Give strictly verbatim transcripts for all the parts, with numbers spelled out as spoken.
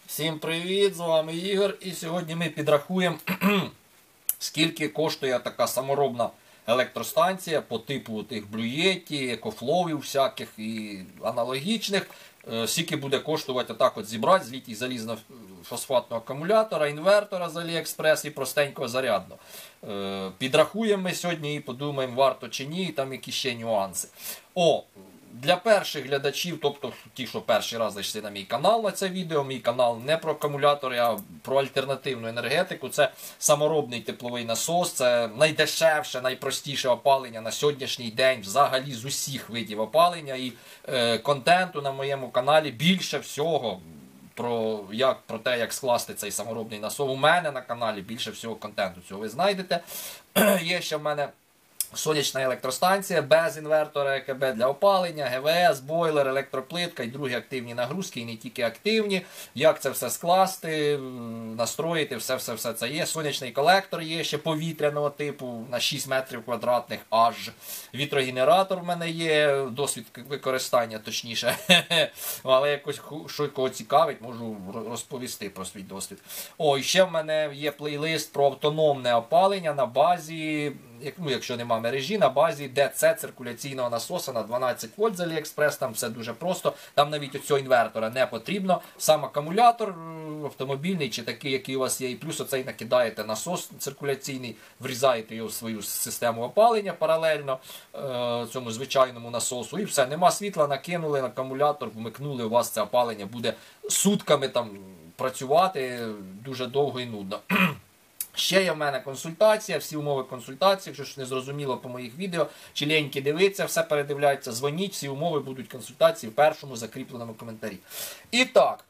Всім привіт, з вами Ігор, і сьогодні ми підрахуємо, скільки коштує така саморобна електростанція по типу тих блюєті, екофловів всяких і аналогічних. Скільки буде коштувати отак от зібрати з літій залізно-фосфатного акумулятора, інвертора з Аліекспрес і простенького зарядного. Підрахуємо ми сьогодні і подумаємо, варто чи ні, і там які ще нюанси. О, для перших глядачів, тобто ті, що перший раз зайшли на мій канал на це відео, мій канал не про акумулятори, а про альтернативну енергетику. Це саморобний тепловий насос, це найдешевше, найпростіше опалення на сьогоднішній день взагалі з усіх видів опалення. І е, контенту на моєму каналі більше всього про, як, про те, як скласти цей саморобний насос. У мене на каналі більше всього контенту цього ви знайдете. Є ще в мене сонячна електростанція без інвертора ЕКБ для опалення, ГВС, бойлер, електроплитка і другі активні нагрузки, і не тільки активні. Як це все скласти, настроїти, все-все-все це є. Сонячний колектор є ще повітряного типу на шість метрів квадратних аж. Вітрогенератор в мене є, досвід використання точніше. Але якось, що кого цікавить, можу розповісти про свій досвід. О, і ще в мене є плейлист про автономне опалення на базі, ну, якщо нема мережі, на базі ДЦ циркуляційного насоса на дванадцять вольт з Аліекспрес, там все дуже просто, там навіть оцього інвертора не потрібно, сам акумулятор автомобільний чи такий, який у вас є, і плюс оцей накидаєте насос циркуляційний, врізаєте його в свою систему опалення паралельно е цьому звичайному насосу, і все, нема світла, накинули на акумулятор, вмикнули, у вас це опалення буде сутками там працювати, дуже довго і нудно. Ще є в мене консультація, всі умови консультації, якщо ж не зрозуміло по моїх відео, чи ліньки дивиться, все передивляється, дзвоніть, всі умови будуть консультації в першому закріпленому коментарі. І так,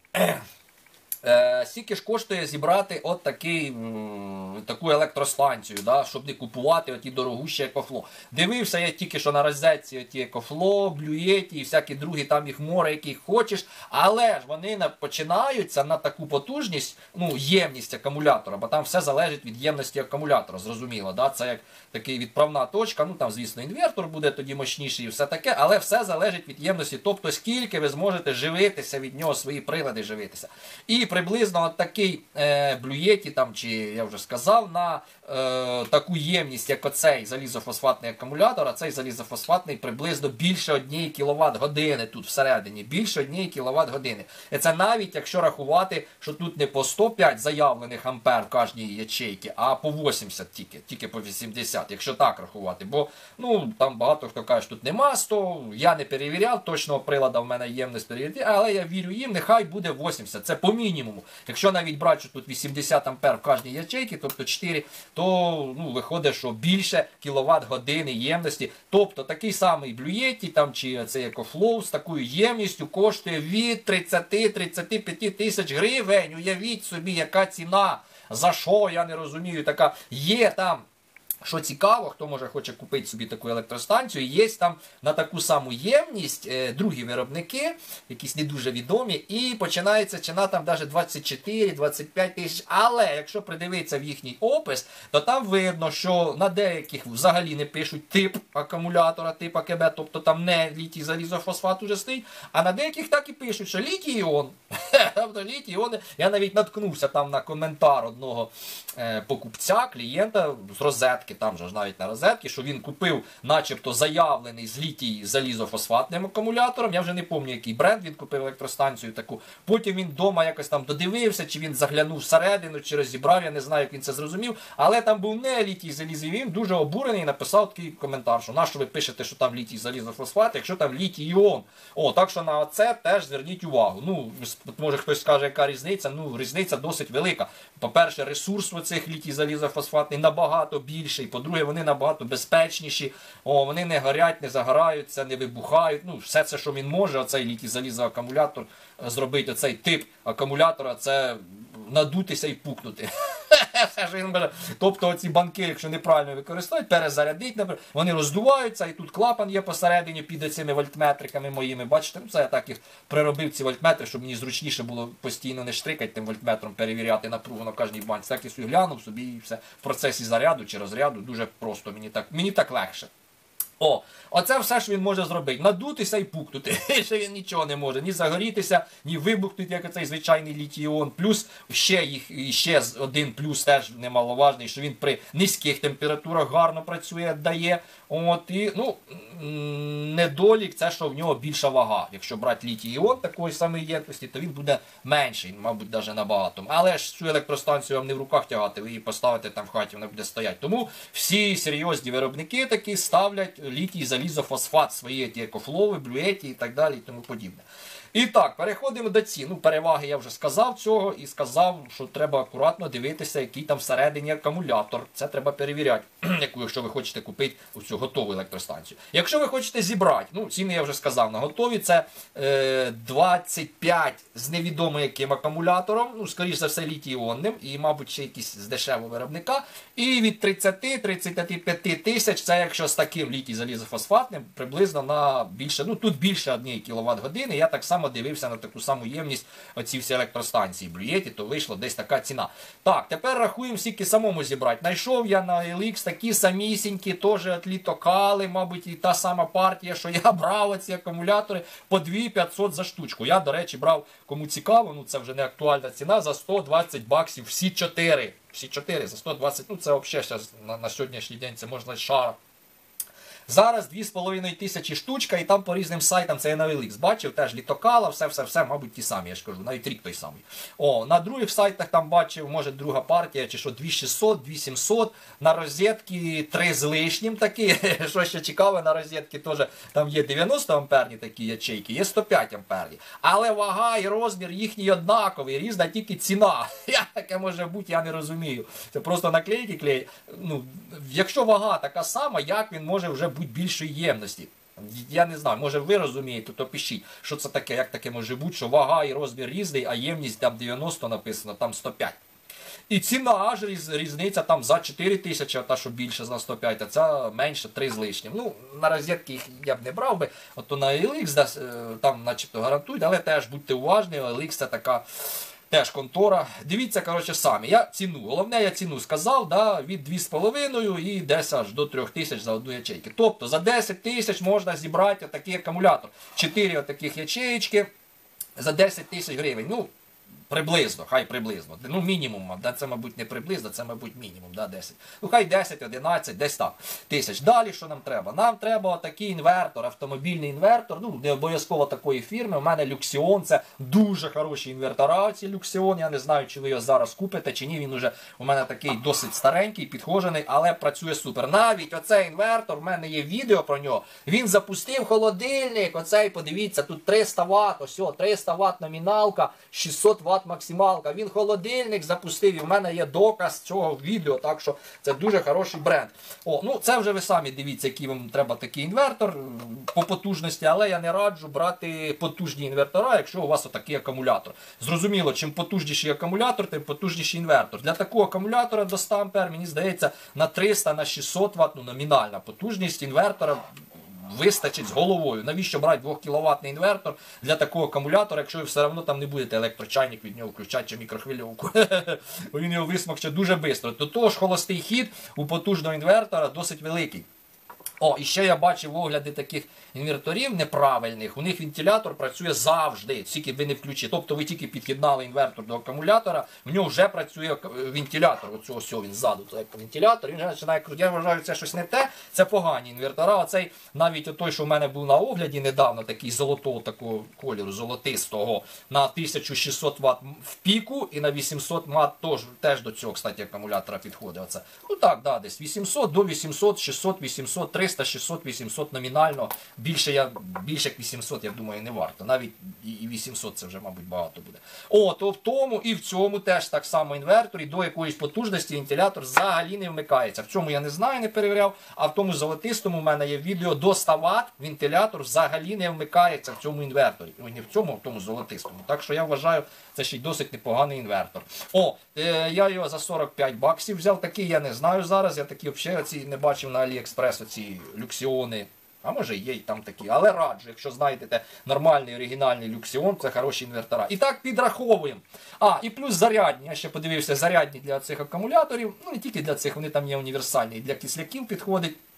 е, скільки ж коштує зібрати от такий, м, таку електростанцію, да, щоб не купувати оті дорогущі екофло. Дивився я тільки що на розетці оті екофло, блюєті і всякі другі, там їх море, яких хочеш, але ж вони починаються на таку потужність, ну, ємність акумулятора, бо там все залежить від ємності акумулятора, зрозуміло, да? Це як такий відправна точка, ну там, звісно, інвертор буде тоді мощніший і все таке, але все залежить від ємності, тобто скільки ви зможете живитися від нього, свої прилади живитися. І приблизно от такий е, блюєті, там, чи я вже сказав, на е, таку ємність, як оцей залізофосфатний акумулятор, а цей залізофосфатний приблизно більше однієї кіловат-години тут всередині, більше однієї кіловат-години. І це навіть якщо рахувати, що тут не по сто п'ять заявлених ампер в кожній ячейці, а по вісімдесят тільки, тільки по вісімдесят, якщо так рахувати. Бо, ну, там багато хто каже, що тут нема сто, я не перевіряв, точного приладу в мене ємність перевіряти, але я вірю їм, нехай буде вісімдесят, це по мінімуму. Якщо навіть брати, що тут вісімдесят ампер в кожній ячейці, тобто чотири, то, ну, виходить, що більше кіловат-години ємності. Тобто такий самий блюєті, там, чи цей екофлоу з такою ємністю коштує від тридцяти до тридцяти п'яти тисяч гривень. Уявіть собі, яка ціна. За що, я не розумію. Така є там. Що цікаво, хто може хоче купити собі таку електростанцію, є там на таку саму ємність е, другі виробники, якісь не дуже відомі, і починається ціна там навіть двадцять чотири - двадцять п'ять тисяч. Але якщо придивитися в їхній опис, то там видно, що на деяких взагалі не пишуть тип акумулятора, тип АКБ, тобто там не літій залізофосфат уже стоїть, а на деяких так і пишуть, що літій-іон. Тобто літій-іони. Я навіть наткнувся там на коментар одного е, покупця, клієнта з розетки, там же ж навіть на розетки, що він купив начебто заявлений з літій залізофосфатним акумулятором. Я вже не пам'ятаю, який бренд він купив електростанцію таку. Потім він вдома якось там додивився, чи він заглянув всередину, чи розібрав, я не знаю, як він це зрозумів. Але там був не літій залізовий, він дуже обурений і написав такий коментар, що нащо ви пишете, що там літій залізофосфат, якщо там літій-іон. О, так що на це теж зверніть увагу. Ну, може хтось скаже, яка різниця? Ну, різниця досить велика. По-перше, ресурс у цих літій залізофосфатний набагато більший. По-друге, вони набагато безпечніші, о, вони не горять, не загораються, не вибухають. Ну, все це, що він може, оцей літій залізоакумулятор зробити, оцей тип акумулятора, це надутися і пукнути. Тобто оці банки, якщо неправильно використовують, перезарядить, наприклад, вони роздуваються, і тут клапан є посередині під цими вольтметриками моїми. Бачите, це я так їх приробив, ці вольтметри, щоб мені зручніше було постійно не штрикати тим вольтметром, перевіряти напругу на кожній банці. Так я собі глянув собі і все в процесі заряду чи розряду дуже просто, мені так, мені так легше. О, оце все ж він може зробити. Надутися і пукнути. Ще він нічого не може. Ні загорітися, ні вибухнути, як оцей звичайний літій-іон. Плюс ще їх, ще один плюс теж немаловажний, що він при низьких температурах гарно працює, дає. От, і, ну, недолік це, що в нього більша вага. Якщо брати літій-іон такої самої ємності, то він буде менший, мабуть, навіть набагато. Але ж цю електростанцію вам не в руках тягати, ви її поставите там в хаті, вона буде стояти. Тому всі серйозні виробники такі ставлять літій, залізофосфат, свої ті екофлови, блюеті і так далі і тому подібне. І так, переходимо до цін. Ну, переваги я вже сказав цього і сказав, що треба акуратно дивитися, який там всередині акумулятор. Це треба перевіряти, яку, якщо ви хочете купити цю готову електростанцію. Якщо ви хочете зібрати, ну, ціни я вже сказав на готові, це е, двадцять п'ять з невідомо яким акумулятором, ну, скоріш за все літій-іонним, і, мабуть, ще якийсь з дешевого виробника. І від тридцяти до тридцяти п'яти тисяч, це якщо з таким літій-залізофосфатним, приблизно на більше, ну, тут більше однієї кіловат-години, я так само дивився на таку саму ємність оці всі електростанції блюєті, то вийшла десь така ціна. Так, тепер рахуємо, скільки самому зібрати. Найшов я на ел ікс такі самісінькі, теж от літокали, мабуть, і та сама партія, що я брав оці акумулятори по дві тисячі п'ятсот за штучку. Я, до речі, брав, кому цікаво, ну це вже не актуальна ціна, за сто двадцять баксів всі чотири. Всі чотири за сто двадцять, ну це взагалі зараз на, на сьогоднішній день це можна шара. Зараз дві з половиною тисячі штучка, і там по різним сайтам, це я на ел ікс бачив, теж літокала, все-все-все, мабуть, ті самі, я ж кажу, навіть рік той самий. О, на других сайтах там бачив, може, друга партія, чи що, дві тисячі шістсот, дві тисячі сімсот, на розетки три з лишнім такі, що ще цікаве, на розетки теж, там є дев'яносто амперні такі ячейки, є сто п'ять амперні. Але вага і розмір їхній однаковий, різна тільки ціна. Як таке може бути, я не розумію. Це просто наклейки клеють. Ну, якщо вага така сама, як він може вже бути більшої ємності? Я не знаю, може ви розумієте, то пишіть, що це таке, як таке може бути, що вага і розмір різний, а ємність там дев'яносто написано, там сто п'ять. І ціна аж різ, різниця там за чотири тисячі, а та, що більше за сто п'ять, а ця менше три з лишнім. Ну, на розетки їх я б не брав би, от то на ел ікс там начебто гарантують, але теж будьте уважні, ел ікс це така теж контора. Дивіться, коротше, самі. Я ціну, головне, я ціну сказав, да, від дві з половиною і десь аж до трьох тисяч за одну ячейку. Тобто за десять тисяч можна зібрати отакий акумулятор. чотири отаких ячеєчки за десять тисяч гривень. Ну, приблизно, хай приблизно. Ну, мінімум, да, це, мабуть, не приблизно, це, мабуть, мінімум, да, десять. Ну, хай десять, одинадцять, десь так тисяч. Далі, що нам треба? Нам треба отакий інвертор, автомобільний інвертор, ну, не обов'язково такої фірми. У мене Люксіон, це дуже хороші інвертора, ці Люксіон. Я не знаю, чи ви його зараз купите, чи ні. Він уже у мене такий досить старенький, підхожений, але працює супер. Навіть оцей інвертор, у мене є відео про нього, він запустив холодильник, оцей, подивіться, тут триста ватт, ось, триста ватт номіналка, шістсот ватт максималка. Він холодильник запустив, і в мене є доказ цього відео, так що це дуже хороший бренд. О, ну це вже ви самі дивіться, який вам треба такий інвертор по потужності, але я не раджу брати потужні інвертора, якщо у вас отакий акумулятор. Зрозуміло, чим потужніший акумулятор, тим потужніший інвертор. Для такого акумулятора до ста ампер, мені здається, на триста, на шістсот ватт, ну, номінальна потужність інвертора вистачить з головою. Навіщо брати двохкіловатний інвертор для такого акумулятора, якщо ви все одно там не будете електрочайник від нього включати чи мікрохвильовку. Бо він його висмокче дуже швидко. До того ж, холостий хід у потужного інвертора досить великий. О, і ще я бачив огляди таких інверторів неправильних. У них вентилятор працює завжди, тільки ви не включите. Тобто ви тільки під'єднали інвертор до акумулятора, в нього вже працює вентилятор. Оцього всього він ззаду, це як вентилятор, він вже починає крутити. Я вважаю, це щось не те, це погані інвертора. Оцей, навіть той, що в мене був на огляді недавно, такий золотого такого кольору, золотистого, на тисячу шістсот ватт в піку і на вісімсот ватт теж, теж до цього, кстати, акумулятора підходить. Оце. Ну так, да, десь вісімсот до вісімсот, шістсот, вісімсот, триста, шістсот, вісімсот номінально. Більше, я, більше як вісімсот, я думаю, не варто. Навіть і вісімсот це вже, мабуть, багато буде. О, то в тому і в цьому теж так само інверторі до якоїсь потужності вентилятор взагалі не вмикається. В цьому я не знаю, не перевіряв, а в тому золотистому в мене є відео до ста ватт вентилятор взагалі не вмикається в цьому інверторі. Ой, не в цьому, а в тому золотистому. Так що я вважаю, це ще й досить непоганий інвертор. О, е, я його за сорок п'ять баксів взяв. Такий я не знаю зараз, я такі взагалі оці не бачив на Аліекспрес, оці люксіони. А може є й там такі, але раджу, якщо знайдете нормальний оригінальний люксіон, це хороші інвертора. І так підраховуємо. А, і плюс зарядні, я ще подивився, зарядні для цих акумуляторів, ну не тільки для цих, вони там є універсальні, і для кисляків підходить.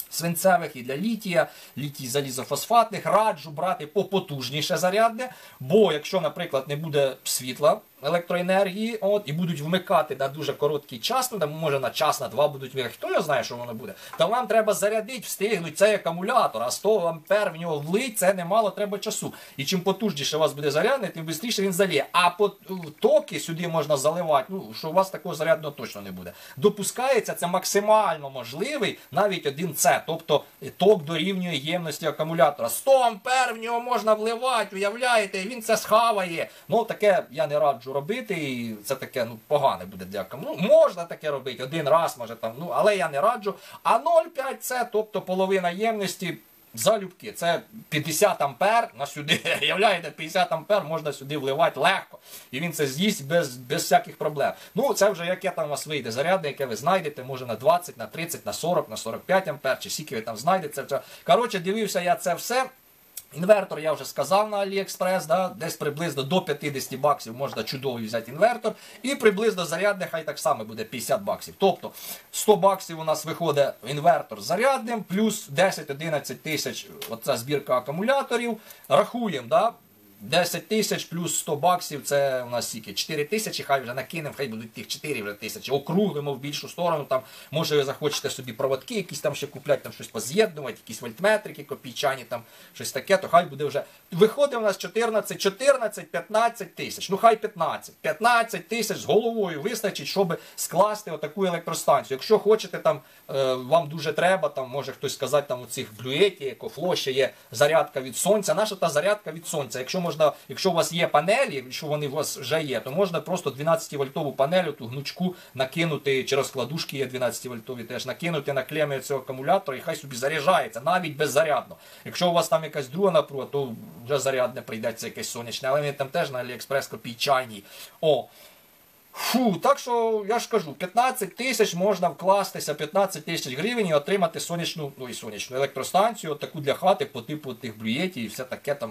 свинцевих і для літія, літій залізофосфатних, раджу брати попотужніше зарядне, бо якщо, наприклад, не буде світла, електроенергії, от, і будуть вмикати на дуже короткий час, ну, там, може на час, на два будуть вмикати, хто його знає, що воно буде, то вам треба зарядити, встигнути цей акумулятор, а сто ампер в нього влить, це немало треба часу. І чим потужніше у вас буде зарядний, тим швидше він заліє. А по токи сюди можна заливати, ну, що у вас такого зарядного точно не буде. Допускається, це максимально можливий навіть один С, тобто ток дорівнює ємності акумулятора. сто ампер в нього можна вливати, уявляєте, він це схаває. Ну, таке я не раджу робити, і це таке, ну, погане буде для акумулятора. Ну, можна таке робити, один раз, може там, ну, але я не раджу. А нуль цілих п'ять С, тобто половина ємності, залюбки. Це п'ятдесят ампер на сюди, уявляєте, п'ятдесят ампер можна сюди вливати легко. І він це з'їсть без, без всяких проблем. Ну, це вже яке там у вас вийде зарядне, яке ви знайдете, може на двадцять, на тридцять, на сорок, на сорок п'ять ампер, чи скільки ви там знайдете. Коротше, дивився я це все. Інвертор я вже сказав на Aliexpress, да, десь приблизно до п'ятдесят баксів можна чудовий взяти інвертор. І приблизно зарядне хай так само буде п'ятдесят баксів. Тобто сто баксів у нас виходить інвертор зарядним, плюс десять-одинадцять тисяч оця збірка акумуляторів. Рахуємо, да? десять тисяч плюс сто баксів, це у нас скільки? чотири тисячі, хай вже накинемо, хай будуть тих чотири вже тисячі. Округлимо в більшу сторону, там, може ви захочете собі проводки якісь там ще купляти, там щось поз'єднувати, якісь вольтметрики копійчані, там щось таке, то хай буде вже. Виходить у нас чотирнадцять, чотирнадцять, п'ятнадцять тисяч, ну хай п'ятнадцять. п'ятнадцять тисяч з головою вистачить, щоб скласти отаку електростанцію. Якщо хочете, там, е, вам дуже треба, там, може хтось сказати, там у цих блюєті, екофло ще є зарядка від сонця. Наша та зарядка від сонця. Якщо можна, якщо у вас є панелі, якщо вони у вас вже є, то можна просто дванадцятивольтову панель, ту гнучку накинути, чи розкладушки є дванадцятивольтові теж, накинути на клеми цього акумулятора і хай собі заряджається, навіть беззарядно. Якщо у вас там якась друга напруга, то вже зарядне прийдеться якесь сонячне, але вони там теж на Aliexpress копійчані. О! Фу, так що, я ж кажу, п'ятнадцять тисяч можна вкластися, п'ятнадцять тисяч гривень і отримати сонячну, ну і сонячну електростанцію, таку для хати по типу тих блюєтів і все таке там.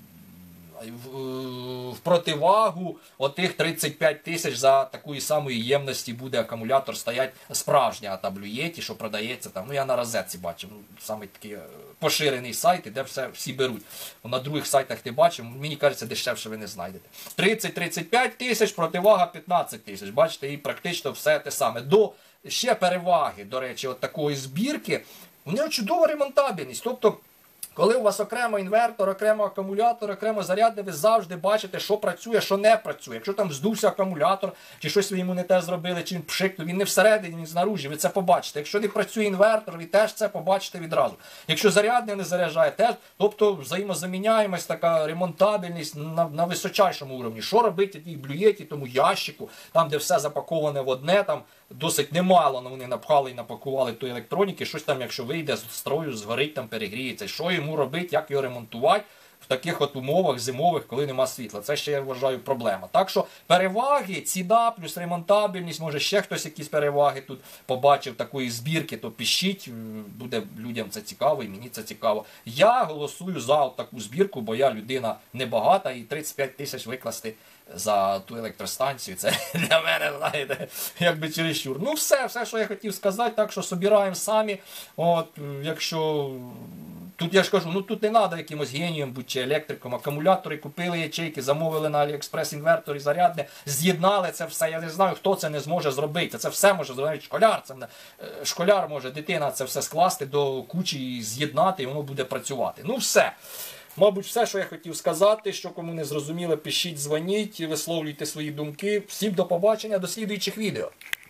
В противагу отих тридцять п'ять тисяч за такої самої ємності буде акумулятор стоять справжня та блюєті, що продається там. Ну я на розетці бачив, саме такий поширений сайт, де все, всі беруть. На других сайтах не бачив, мені кажеться, дешевше ви не знайдете. тридцять-тридцять п'ять тисяч, противага п'ятнадцять тисяч. Бачите, і практично все те саме. До ще переваги, до речі, от такої збірки, у нього чудова ремонтабельність. Тобто, коли у вас окремо інвертор, окремо акумулятор, окремо зарядне, ви завжди бачите, що працює, що не працює. Якщо там здувся акумулятор, чи щось ви йому не те зробили, чи він пшикнув, він не всередині, він знаружі, ви це побачите. Якщо не працює інвертор, ви теж це побачите відразу. Якщо зарядне не заряджає, теж, тобто взаємозаміняємость, така ремонтабельність на, на височайшому уровні. Що робити в тій блюєті, тому ящику, там, де все запаковане в одне, там досить немало, але вони напхали і напакували тої електроніки, щось там, якщо вийде з строю, згорить, там перегріється. Що йому робити, як його ремонтувати в таких от умовах зимових, коли нема світла. Це ще, я вважаю, проблема. Так що переваги, ціна плюс ремонтабельність, може ще хтось якісь переваги тут побачив такої збірки, то пишіть, буде людям це цікаво і мені це цікаво. Я голосую за таку збірку, бо я людина небагата і тридцять п'ять тисяч викласти за ту електростанцію, це для мене, знаєте, якби чересчур. Ну все, все, що я хотів сказати, так що собираємо самі. От, якщо тут я ж кажу, ну тут не треба якимось генієм бути чи електриком, акумулятори купили ячейки, замовили на Aliexpress інвертори зарядне, з'єднали це все. Я не знаю, хто це не зможе зробити. Це все може зробити школяр. Це, школяр може, дитина це все скласти до кучі і з'єднати, і воно буде працювати. Ну все. Мабуть, все, що я хотів сказати, що кому не зрозуміло, пишіть, дзвоніть, висловлюйте свої думки. Всім до побачення, до слідуючих відео.